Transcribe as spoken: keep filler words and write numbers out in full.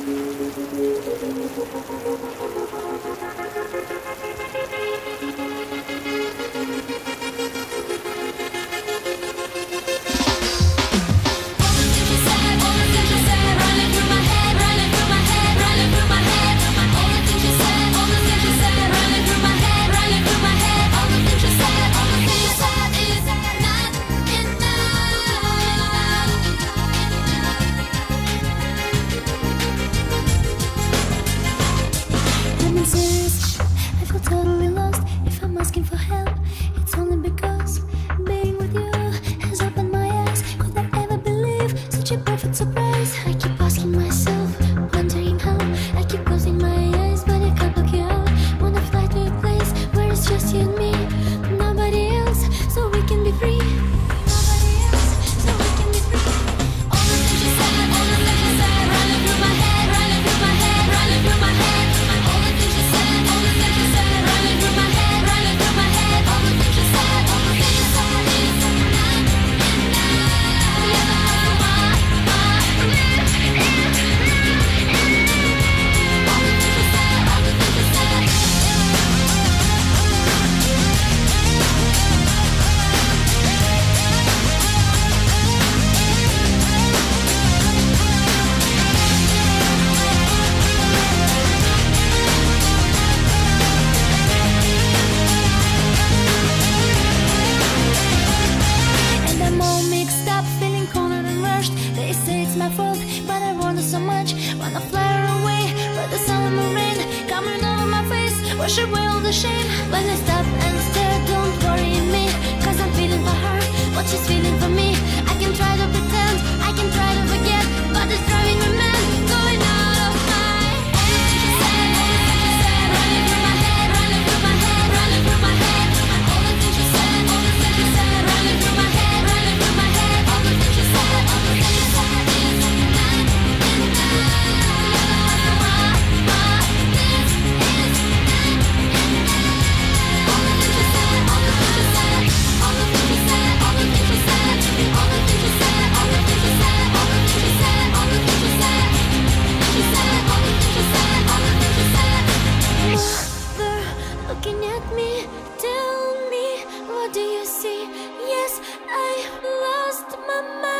Wash away all the shame. When I stop and stare, don't worry me, cause I'm feeling for her what she's feeling for me. I can try to pretend, I can try to forget, but it's driving me mad, going out of my head. Running through my head, running through my head, running through my head. All the things you said, all the things you said, running through my head, running through my head. All the things you said, all the things you said is not enough. Looking at me, tell me, what do you see? Yes, I lost my mind.